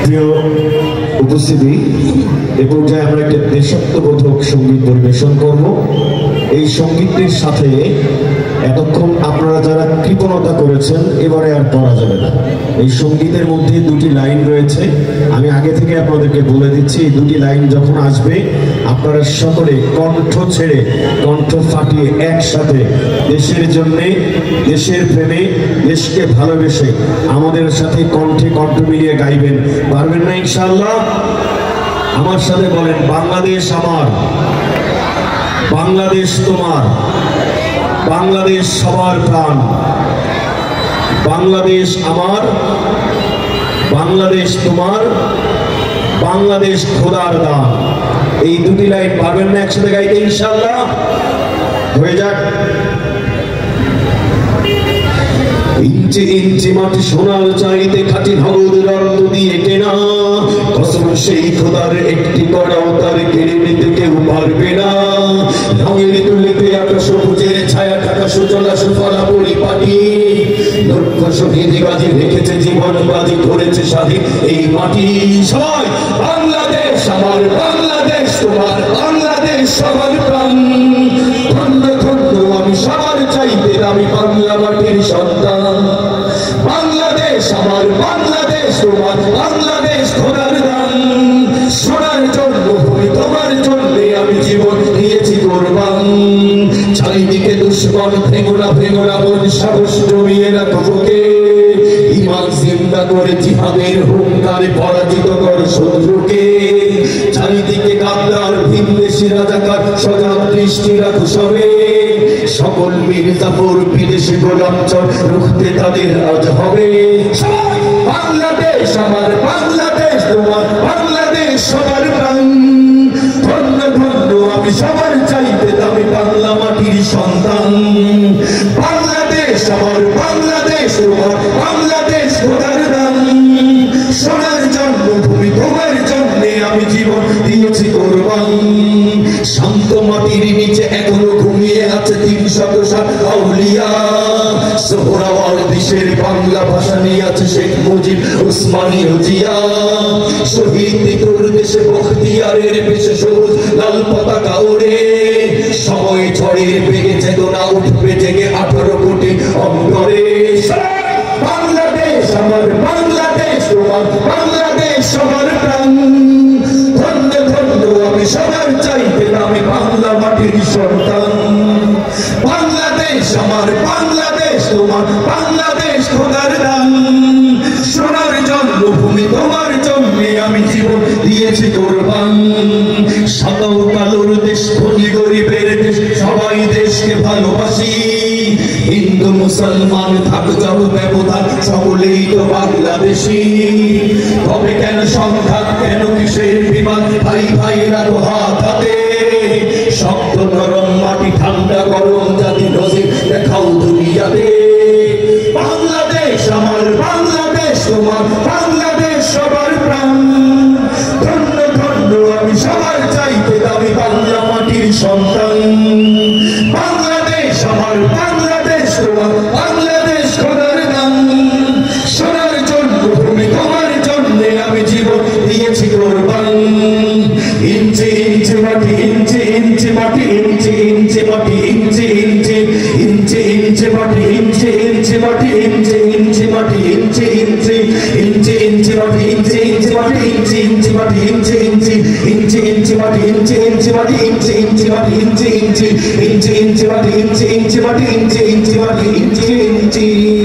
প্রিয় উপস্থিতি, এ পর্যায়ে আমরা একটা দেশাত্মবোধক সঙ্গীত পরিবেশন করব। এই সঙ্গীতটির সাথে এতক্ষণ আপনারা যারা কৃপণতা করেছেন এবারে আর করা যাবে না। এই সঙ্গীতের মধ্যে দুটি লাইন রয়েছে, আমি আগে থেকে আপনাদেরকে বলে দিচ্ছি। এই দুটি লাইন যখন আসবে আপনারা সকলে কণ্ঠ ছেড়ে কণ্ঠ ফাটিয়ে একসাথে দেশের জন্যে, দেশের প্রেমে, দেশকে ভালোবেসে আমাদের সাথে কণ্ঠে কণ্ঠ মিলিয়ে গাইবেন। পারবেন না ইনশাআল্লাহ? আমার সাথে বলেন, বাংলাদেশ আমার, বাংলাদেশ তোমার, বাংলাদেশ সবার প্রাণ, বাংলাদেশ আমার, বাংলাদেশ তোমার, বাংলাদেশ খোদার দান। এই দুটি লাইন পারবেন না একসাথে গাইতে ইনশাআল্লাহ? হয়ে যাক। ইঞ্চি ইঞ্চি মাটি সোনার চাইতে খাঁটি নগদ রক্ত দিয়ে কেনা, কসম সেই খোদার একটি কড়াও তার কেড়ে নিতে কেউ পারবে না। রঙের তুলিতে আকাশ সবুজের ছায়া ঢাকা সুচলা সুফলা পরিপাটি, লক্ষ শহীদ গাজী রেখেছে জীবন বাজি করেছে স্বাধীন এই মাটি। সবাই বাংলাদেশ আমার, বাংলাদেশ তোমার, বাংলাদেশ সবার প্রাণ। খন্ড খন্ড আমি সবার চাইতে দামি বাংলা মাটির সন্তান। বাংলাদেশ আমার, বাংলাদেশ তোমার, বাংলাদেশ খোদার দান। সোনার জন্মভূমি তোমার জন্যে আমি জীবন দিয়েছি কোরবান। চারিদিকে দুশ্মন ভেঙোনা ভেঙোনা মন, সাহস জমিয়ে না বুকে। ইমান জিন্দা করে জিহাদের হুঙ্কারে পরাজিত কর শত্রুকে। চারিদিকে গাদ্দার ভিনদেশী রাজাকার, সজাগ দৃষ্টি রাখো সবে। সকল মির্জাপুর বিদেশি গোলামচর রুখতে তাদের আজ হবে। বাংলাদেশ আমার, বাংলাদেশ তোমার, বাংলাদেশ সবার প্রাণ। ধন্য ধন্য আমি সবার চাইতে দামি বাংলা মাটির সন্তান। বাংলাদেশ আমার, বাংলাদেশ তোমার, বাংলাদেশ খোদার দান। সোনার জন্মভূমি তোমার জন্যে আমি জীবন দিয়েছি কোরবান। শান্ত মাটির নিচে এখনো ঘুমিয়ে আছে ৩০০ আউলিয়া। সোহরাওয়ার্দী দেশের বাংলা ভাষা নিয়ে আছে শেখ মুজিব, উসমানী ও জিয়া। শহীদ তোর দেশে বখতিয়ারের বেশে সবুজ লাল পতাকা ওড়ে। সময় ঝড়ের বেগে চেতনা উঠবে জেগে ১৮ কোটি অন্তরে। বাংলাদেশ আমার, বাংলাদেশ তোমার, বাংলাদেশ সবার প্রাণ। ধন্য ধন্য আমি সবার চাইতে আমি বাংলা মাটির সন্তান। বাংলাদেশ আমার, বাংলাদেশ তোমার, বাংলাদেশ খোদার দান। সোনার জন্মভূমি তোমার জন্যে আমি জীবন দিয়েছি কোরবান। সাদাও কালোর দেশ, ধনী গরিবের দেশ, সবাই দেশকে ভালোবাসি। হিন্দু মুসলমান থাক যত ব্যবধান, সকলেই তো বাংলাদেশি। তবে কেন সংঘাত, কেন কিসের বিমান? ভাই ভাইরা তো হাত হাতে। শক্ত নরম মাটি, ঠান্ডা গরম জাতি, নজির দেখাও দুনিয়াতে। বাংলাদেশ আমার, বাংলাদেশ তোমার, বাংলাদেশ সবার প্রাণ। ধন্য ধন্য আমি সবার চাইতে দামি বাংলা মাটির সন্তান। বাংলাদেশ আমার, বাংলাদেশ তোমার, বাংলাদেশ খোদার দান। সোনার জন্মভূমি তোমার জন্যে আমি জীবন দিয়েছি কোরবান। ইঞ্চি ইঞ্চি মাটি, ইঞ্চি ইঞ্চি মাটি, ইঞ্চি ইঞ্চি মাটি, ইঞ্চি ইঞ্চি, ইঞ্চি ইঞ্চি মাটি, ইঞ্চি ইঞ্চি মাটি, ইঞ্চি ইঞ্চি মাটি, ইঞ্চি ইঞ্চি, ইঞ্চি ইঞ্চি মাটি, ইঞ্চি ইঞ্চি মাটি, ইঞ্চি ইঞ্চি মাটি, ইঞ্চি ইঞ্চি, ইঞ্চি ইঞ্চি মাটি, ইঞ্চি ইঞ্চি মাটি, ইঞ্চি ইঞ্চি মাটি, ইঞ্চি ইঞ্চি, ইঞ্চি ইঞ্চি মাটি, ইঞ্চি ইঞ্চি মাটি, ইঞ্চি ইঞ্চি মাটি, ইঞ্চি ইঞ্চি।